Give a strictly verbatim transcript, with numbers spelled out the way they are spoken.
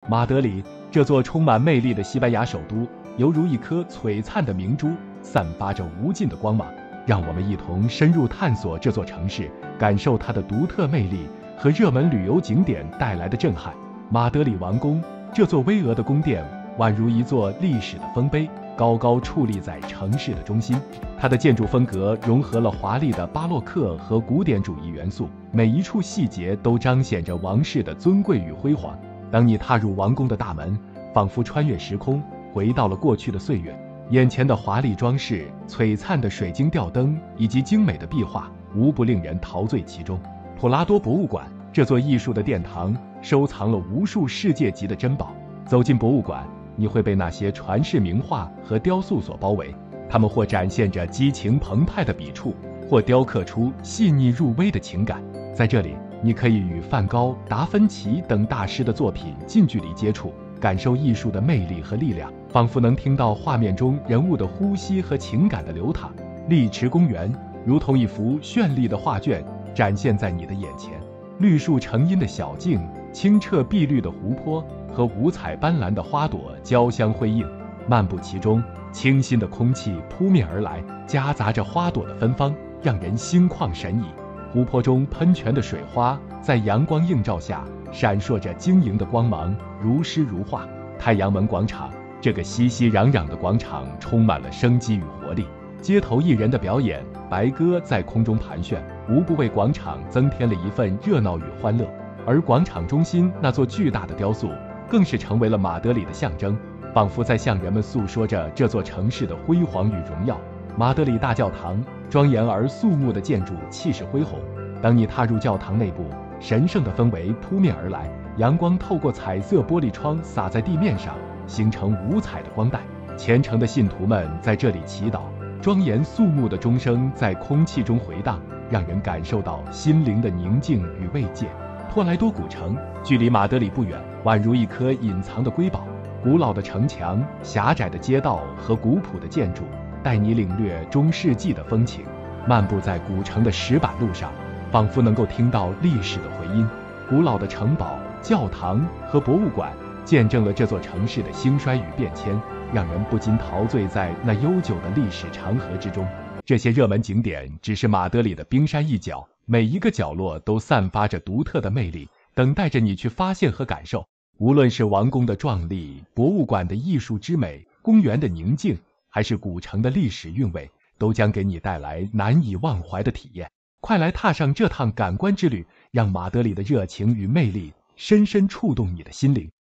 马德里这座充满魅力的西班牙首都，犹如一颗璀璨的明珠，散发着无尽的光芒。让我们一同深入探索这座城市，感受它的独特魅力和热门旅游景点带来的震撼。马德里王宫，这座巍峨的宫殿宛如一座历史的丰碑，高高矗立在城市的中心。它的建筑风格融合了华丽的巴洛克和古典主义元素，每一处细节都彰显着王室的尊贵与辉煌。当你踏入王宫的大门，仿佛穿越时空，回到了过去的岁月。眼前的华丽装饰、璀璨的水晶吊灯以及精美的壁画，无不令人陶醉其中。普拉多博物馆，这座艺术的殿堂，收藏了无数世界级的珍宝。走进博物馆，你会被那些传世名画和雕塑所包围，它们或展现着激情澎湃的笔触，或雕刻出细腻入微的情感。在这里，你可以与梵高、达芬奇等大师的作品近距离接触，感受艺术的魅力和力量，仿佛能听到画面中人物的呼吸和情感的流淌。丽池公园如同一幅绚丽的画卷，展现在你的眼前。绿树成荫的小径、清澈碧绿的湖泊和五彩斑斓的花朵交相辉映，漫步其中，清新的空气扑面而来，夹杂着花朵的芬芳，让人心旷神怡。湖泊中喷泉的水花在阳光映照下闪烁着晶莹的光芒，如诗如画。太阳门广场，这个熙熙攘攘的广场充满了生机与活力，街头艺人的表演，白鸽在空中盘旋，无不为广场增添了一份热闹与欢乐。而广场中心那座巨大的雕塑，更是成为了马德里的象征，仿佛在向人们诉说着这座城市的辉煌与荣耀。马德里大教堂，庄严而肃穆的建筑，气势恢宏。当你踏入教堂内部，神圣的氛围扑面而来，阳光透过彩色玻璃窗洒在地面上，形成五彩的光带。虔诚的信徒们在这里祈祷，庄严肃穆的钟声在空气中回荡，让人感受到心灵的宁静与慰藉。托莱多古城距离马德里不远，宛如一颗隐藏的瑰宝。古老的城墙、狭窄的街道和古朴的建筑，带你领略中世纪的风情。漫步在古城的石板路上，仿佛能够听到历史的回音。古老的城堡、教堂和博物馆见证了这座城市的兴衰与变迁，让人不禁陶醉在那悠久的历史长河之中。这些热门景点只是马德里的冰山一角，每一个角落都散发着独特的魅力，等待着你去发现和感受。无论是王宫的壮丽、博物馆的艺术之美、公园的宁静，还是古城的历史韵味，都将给你带来难以忘怀的体验。快来踏上这趟感官之旅，让马德里的热情与魅力深深触动你的心灵。